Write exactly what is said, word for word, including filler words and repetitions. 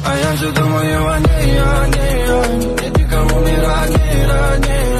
А я же думаю о ней, о ней, о ней. Ведь никому не ранее, ранее.